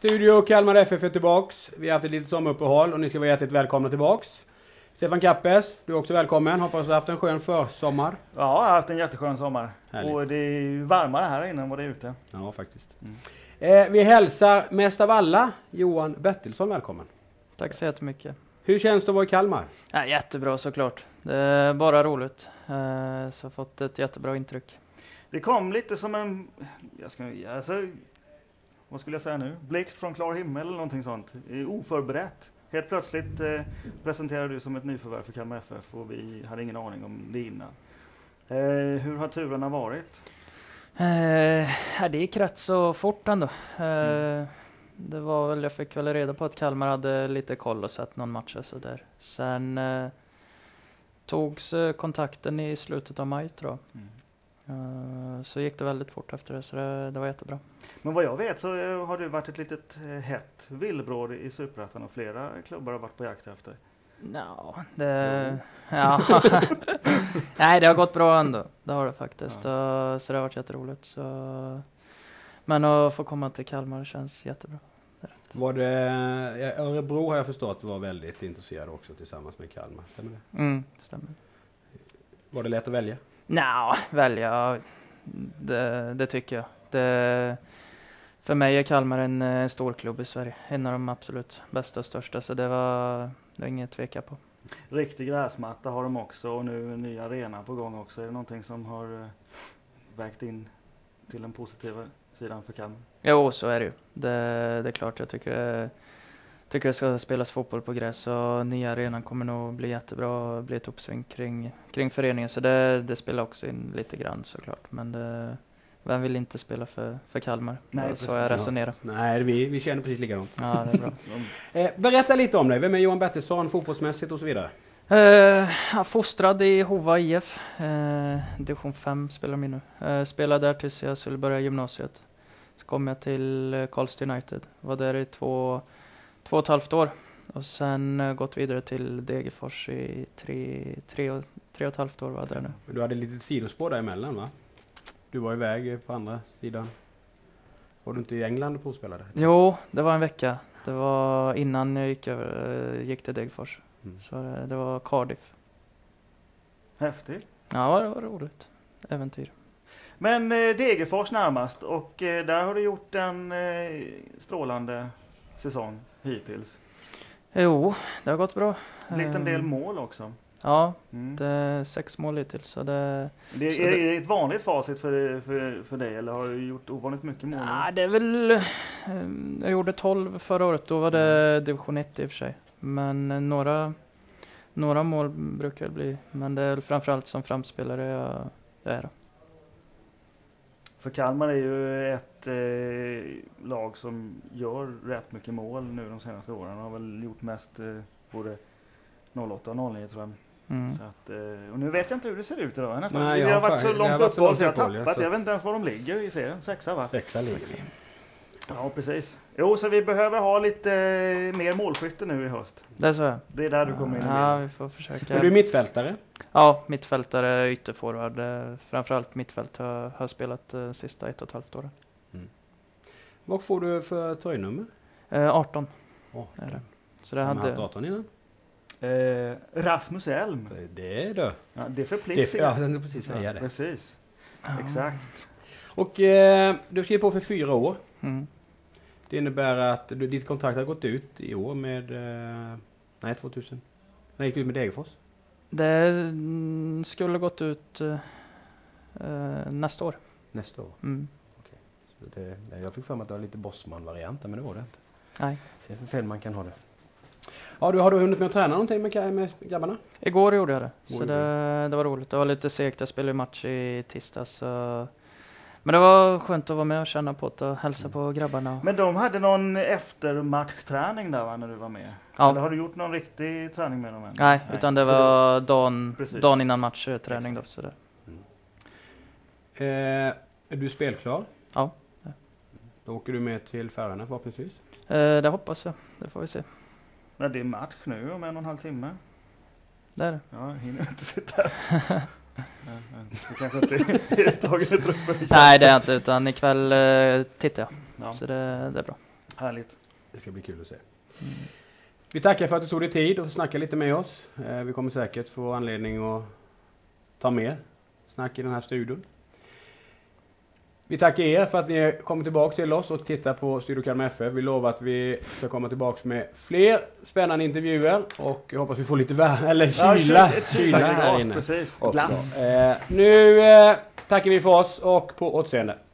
Studio Kalmar FF är tillbaks. Vi har haft ett litet sommaruppehåll och ni ska vara hjärtligt välkomna tillbaks. Stefan Kappes, du är också välkommen. Hoppas du har haft en skön försommar. Ja, jag har haft en jätteskön sommar. Härligt. Och det är ju varmare här inne än vad det är ute. Ja, faktiskt. Vi hälsar mest av alla Johan Bertilsson välkommen. Tack så jättemycket. Hur känns det att vara i Kalmar? Ja, jättebra såklart. Det är bara roligt. Så jag har fått ett jättebra intryck. Det kom lite som en, vad skulle jag säga nu? Blixt från klar himmel eller någonting sånt. Oförberett. Helt plötsligt presenterade du som ett nyförvärv för Kalmar FF och vi hade ingen aning om det innan. Hur har turerna varit? Det gick rätt så fort ändå. Det var väl, jag fick väl reda på att Kalmar hade lite koll och sett någon match och så där. Sen togs kontakten i slutet av maj tror jag. Så gick det väldigt fort efter det, så det var jättebra. Men vad jag vet så har du varit ett litet hett villebråd i Superettan och flera klubbar har varit på jakt efter. Ja. Nej, det har gått bra ändå. Det har det faktiskt. Ja. Så det har varit jätteroligt. Så. Men att få komma till Kalmar känns jättebra. Var det, Örebro har jag förstått var väldigt intresserad också tillsammans med Kalmar. Stämmer det? Det stämmer. Var det lätt att välja? Välja. Det tycker jag. För mig är Kalmar en stor klubb i Sverige. En av de absolut bästa och största. Så det var inget tveka på. Riktig gräsmatta har de också och nu en ny arena på gång också. Är det någonting som har vägt in till den positiva sidan för Kalmar? Jo, så är det ju. Det är klart, jag tycker det ska spelas fotboll på gräs och nya arenan kommer nog bli jättebra och bli ett uppsving kring föreningen. Så det spelar också in lite grann såklart. Men vem vill inte spela för Kalmar? Nej, så jag resonerar. Nej, vi känner precis likadant. Ja, det är bra. Berätta lite om dig. Vem är Johan Bertilsson fotbollsmässigt och så vidare? Fostrad i Hova IF. Division 5 spelar de nu. Spelade där tills jag skulle börja gymnasiet. Så kom jag till Karlstad United. Var där i 2,5 år. Och sen gått vidare till Degerfors i 3,5 år var där nu. Men du hade lite sidospår däremellan, va? Du var iväg på andra sidan. Var du inte i England och provspelade? Jo, det var en vecka. Det var innan jag gick till Degerfors. Så det var Cardiff. Häftigt. Ja, det var roligt. Äventyr. Men Degerfors närmast och där har du gjort en strålande säsong hittills. Jo, det har gått bra. En liten del mål också. Ja, det är 6 mål hittills. Så är det ett vanligt facit för dig eller har du gjort ovanligt mycket mål? Ja, det är väl... Jag gjorde 12 förra året, då var det division 1 i och för sig. Men några mål brukar det bli. Men det är framförallt som framspelare jag är. För Kalmar är ju ett lag som gör rätt mycket mål nu de senaste åren. Har väl gjort mest både 08 och 09 tror jag. Så att, och nu vet jag inte hur det ser ut idag. Nej, det har varit så långt uppehåll så jag har tappat. Så. Jag vet inte ens var de ligger i serien. 6 va? 6 ligger. Ja, precis. Jo, så vi behöver ha lite mer målskytte nu i höst. Det är så. Det är där du kommer in. Ja, vi får försöka. Är du mittfältare? Ja, mittfältare, ytterforward. Framförallt mittfält har spelat sista 1,5 åren. Vad får du för tröjnummer? 18. 18. Är det. Så det Har hade... haft 18 innan? Rasmus Elm. Det är det. Ja, det förpliktigar. Ja, jag precis säga det. Precis. Exakt. Och du skrev på för 4 år. Det innebär att ditt kontrakt har gått ut i år med 2000. När gick du ut med Degerfors? Det skulle gått ut nästa år. Nästa år? Okej. Så jag fick för mig att det var lite Bossman-variant, men det var det inte. Nej. Se hur fel man kan ha det. Ja, har du hunnit med att träna någonting med grabbarna? Igår gjorde jag det. Så det var roligt. Det var lite segt. Jag spelade match i tisdags. Så... Men det var skönt att vara med och känna på det och hälsa på grabbarna. Men de hade någon eftermatchträning där va, när du var med? Ja. Eller har du gjort någon riktig träning med dem än? Nej, utan det var dagen innan matchträning då. Så det. Är du spelklar? Ja. Då åker du med till Färöarna förhoppningsvis? Det hoppas jag. Det får vi se. Men det är match nu om 1,5 timme. Det är det. Ja, hinner inte sitta här. Du kanske inte är tagen i truppen. Nej, det är inte. Utan ikväll tittar jag. Ja. Så det är bra. Härligt. Det ska bli kul att se. Vi tackar för att du tog dig tid och snacka lite med oss. Vi kommer säkert få anledning att ta mer snack i den här studion. Vi tackar er för att ni kommer tillbaka till oss och tittar på Studio Kalmar FF. Vi lovar att vi ska komma tillbaka med fler spännande intervjuer och jag hoppas vi får lite kyla här inne. Precis. Nu tackar vi för oss och på återseende.